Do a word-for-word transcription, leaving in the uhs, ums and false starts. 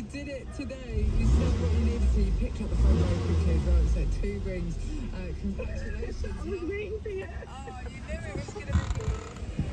did it today. You said what you needed to. You picked up the phone very quickly as well. So two rings. Uh, congratulations. I was waiting for you. Oh, you knew it was going to be.